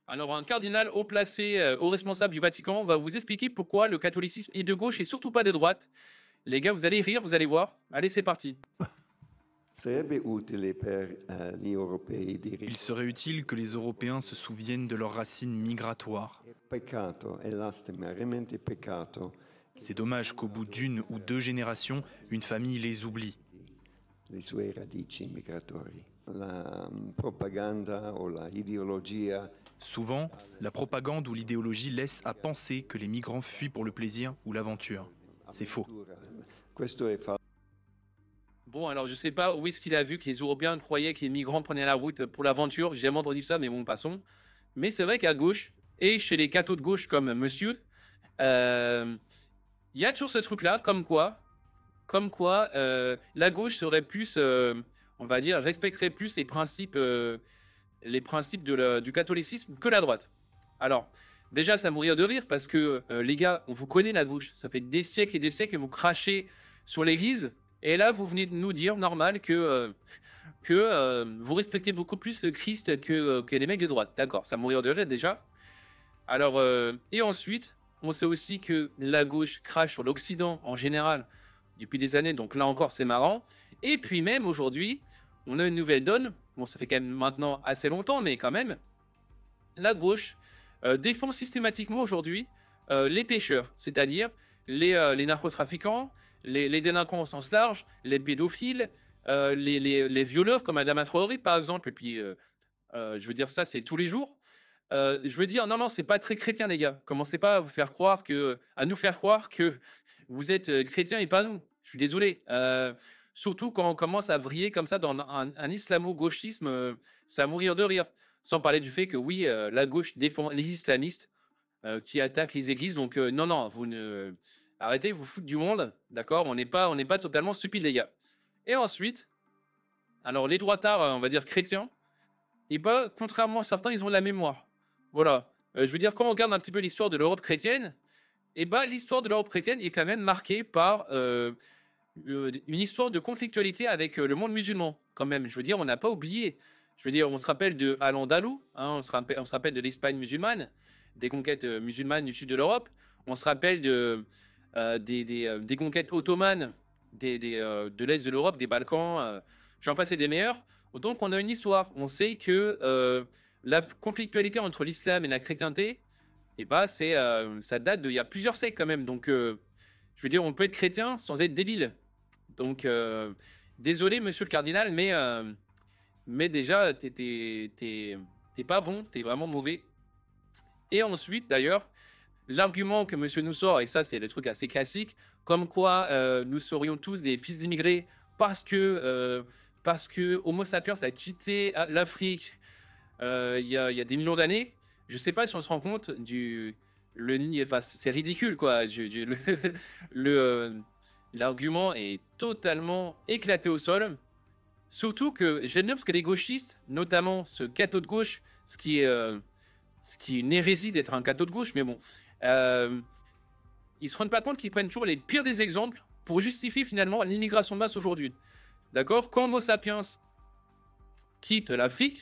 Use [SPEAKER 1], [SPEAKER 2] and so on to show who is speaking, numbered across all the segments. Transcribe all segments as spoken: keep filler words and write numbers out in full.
[SPEAKER 1] Alors, un cardinal haut placé, euh, haut responsable du Vatican, va vous expliquer pourquoi le catholicisme est de gauche et surtout pas de droite. Les gars, vous allez rire, vous allez voir. Allez, c'est parti.
[SPEAKER 2] Sarebbe utile per eh, gli europei di
[SPEAKER 3] Il serait utile que les Européens se souviennent de leurs racines migratoires.
[SPEAKER 2] È peccato, è lastimariamente peccato
[SPEAKER 3] C'est dommage qu'au bout d'une ou deux générations, une famille les oublie.
[SPEAKER 2] le sue radici migratorie. La mm, propaganda o la ideologia
[SPEAKER 3] Souvent, la propagande ou l'idéologie laisse à penser que les migrants fuient pour le plaisir ou l'aventure. C'est faux.
[SPEAKER 2] questo è falso.
[SPEAKER 1] Bon, alors, je sais pas où est-ce qu'il a vu que les Européens croyaient que les migrants prenaient la route pour l'aventure. J'ai jamais entendu ça, mais bon, passons. Mais c'est vrai qu'à gauche, et chez les cathos de gauche comme monsieur, euh, il y a toujours ce truc-là, comme quoi, comme quoi, euh, la gauche serait plus, euh, on va dire, respecterait plus les principes, euh, les principes de la- du catholicisme que la droite. Alors, déjà, ça mourir de rire parce que, euh, les gars, on vous connaît la gauche. Ça fait des siècles et des siècles que vous crachez sur l'église. Et là, vous venez de nous dire, normal, que, euh, que euh, vous respectez beaucoup plus le Christ que, euh, que les mecs de droite. D'accord, ça mourir de rire déjà. Alors, euh, et ensuite, on sait aussi que la gauche crache sur l'Occident en général depuis des années, donc là encore, c'est marrant. Et puis même aujourd'hui, on a une nouvelle donne. Bon, ça fait quand même maintenant assez longtemps, mais quand même, la gauche euh, défend systématiquement aujourd'hui euh, les pêcheurs, c'est-à-dire les, euh, les narcotrafiquants, les, les délinquants au sens large, les pédophiles, euh, les, les, les violeurs comme Adama Traoré par exemple. Et puis, euh, euh, je veux dire, ça, c'est tous les jours. Euh, je veux dire, non, non, c'est pas très chrétien, les gars. Commencez pas à vous faire croire que, à nous faire croire que vous êtes euh, chrétiens et pas nous. Je suis désolé. Euh, surtout quand on commence à vriller comme ça dans un, un islamo-gauchisme, euh, c'est à mourir de rire. Sans parler du fait que oui, euh, la gauche défend les islamistes euh, qui attaquent les églises. Donc euh, non, non, vous ne arrêtez, vous foutre du monde, d'accord. On n'est pas, on n'est pas totalement stupides, les gars. Et ensuite, alors les droitards, euh, on va dire chrétiens, et bah, contrairement à certains, ils ont de la mémoire. Voilà. Euh, je veux dire, quand on regarde un petit peu l'histoire de l'Europe chrétienne, et bah, l'histoire de l'Europe chrétienne est quand même marquée par euh, euh, une histoire de conflictualité avec euh, le monde musulman, quand même. Je veux dire, on n'a pas oublié. Je veux dire, on se rappelle de Al-Andalus, hein, on, se rappelle, on se rappelle de l'Espagne musulmane, des conquêtes euh, musulmanes du sud de l'Europe. On se rappelle de, euh, des, des, euh, des conquêtes ottomanes des, des, euh, de l'Est de l'Europe, des Balkans. Euh, J'en passe et des meilleurs. Donc, on a une histoire. On sait que euh, la conflictualité entre l'islam et la chrétienté, et bah, c'est, euh, ça date d'il y a plusieurs siècles quand même. Donc, euh, je veux dire, on peut être chrétien sans être débile. Donc, euh, désolé, monsieur le cardinal, mais, euh, mais déjà, t'es, t'es, t'es, t'es pas bon, t'es vraiment mauvais. Et ensuite, d'ailleurs, l'argument que monsieur nous sort, et ça, c'est le truc assez classique, comme quoi euh, nous serions tous des fils d'immigrés parce que, euh, parce que Homo sapiens a quitté euh, l'Afrique euh, il y, a, il y a des millions d'années. Je sais pas si on se rend compte du. Le, ni- enfin, c'est ridicule, quoi. Je- je- le, le, euh, l'argument est totalement éclaté au sol. Surtout que j'aime bien parce que les gauchistes, notamment ce catho de gauche, ce qui est, euh, ce qui est une hérésie d'être un catho de gauche, mais bon, euh, ils se rendent pas compte qu'ils prennent toujours les pires des exemples pour justifier finalement l'immigration de masse aujourd'hui. D'accord. Quand Homo sapiens quitte l'Afrique,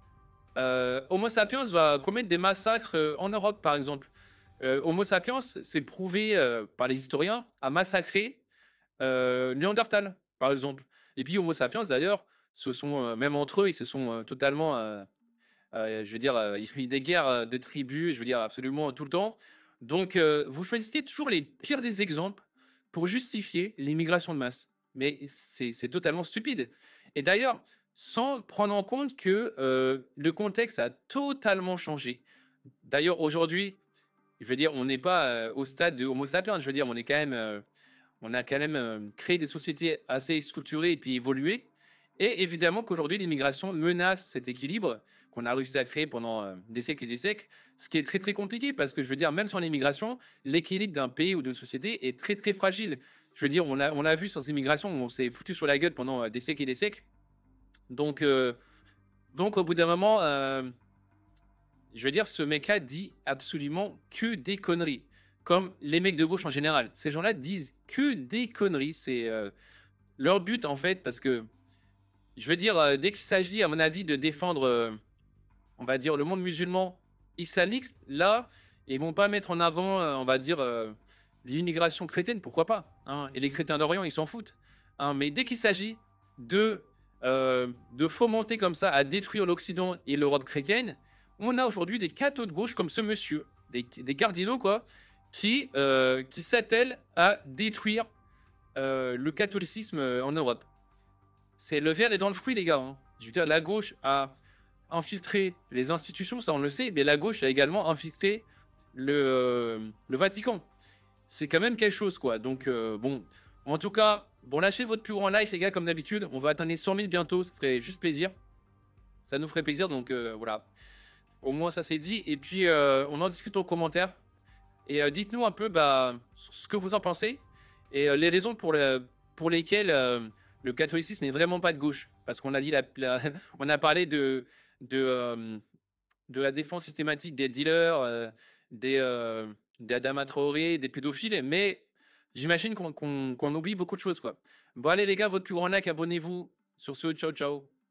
[SPEAKER 1] euh, Homo sapiens va commettre des massacres euh, en Europe, par exemple. Euh, Homo sapiens, c'est prouvé euh, par les historiens, a massacré euh, Néandertal, par exemple. Et puis Homo sapiens, d'ailleurs, se sont, euh, même entre eux, ils se sont euh, totalement, euh, euh, je veux dire, euh, il y a eu des guerres euh, de tribus, je veux dire, absolument tout le temps. Donc, euh, vous choisissez toujours les pires des exemples pour justifier l'immigration de masse. Mais c'est c'est totalement stupide. Et d'ailleurs, sans prendre en compte que euh, le contexte a totalement changé. D'ailleurs, aujourd'hui, je veux dire, on n'est pas euh, au stade de Homo sapiens. Je veux dire, on est quand même, euh, on a quand même euh, créé des sociétés assez structurées et puis évoluées. Et évidemment qu'aujourd'hui, l'immigration menace cet équilibre qu'on a réussi à créer pendant euh, des siècles et des siècles, ce qui est très très compliqué parce que je veux dire, même sans l'immigration, l'équilibre d'un pays ou d'une société est très très fragile. Je veux dire, on a, on a vu sans immigration, on s'est foutu sur la gueule pendant euh, des siècles et des siècles. Donc, euh, donc au bout d'un moment, euh, je veux dire, ce mec-là dit absolument que des conneries. Comme les mecs de gauche en général. Ces gens-là disent que des conneries. C'est euh, leur but, en fait, parce que, je veux dire, euh, dès qu'il s'agit, à mon avis, de défendre, euh, on va dire, le monde musulman islamiques, là, ils vont pas mettre en avant, heu, on va dire, heu, l'immigration chrétienne, pourquoi pas, hein? Et les chrétiens d'Orient, ils s'en foutent, hein. Mais dès qu'il s'agit de, heu, de fomenter comme ça, à détruire l'Occident et l'Europe chrétienne, on a aujourd'hui des cathos de gauche comme ce monsieur, des des cardinaux quoi, qui, heu, qui s'attellent à détruire, heu, le catholicisme, heu, en Europe. C'est le ver est dans le fruit, les gars, hein. Je veux dire, la gauche a infiltré les institutions, ça on le sait, mais la gauche a également infiltré le, heu, le Vatican. C'est quand même quelque chose, quoi. Donc, heu, bon, en tout cas, bon, lâchez votre plus grand like, les gars, comme d'habitude. On va atteindre les cent mille bientôt, ça ferait juste plaisir. Ça nous ferait plaisir, donc heu, voilà. Au moins, ça c'est dit. Et puis, heu, on en discute en commentaire. Et heu, dites-nous un peu, bah, ce que vous en pensez et heu, les raisons pour le pour lesquelles, heu, le catholicisme n'est vraiment pas de gauche. Parce qu'on a dit la la on a parlé de de, hem, de la défense systématique des dealers, heu, des, heu, des Adama Traoré, des pédophiles, mais j'imagine qu'on qu'on qu'on oublie beaucoup de choses, quoi. Bon allez les gars, votre plus grand like, abonnez-vous. Sur ce, ciao, ciao.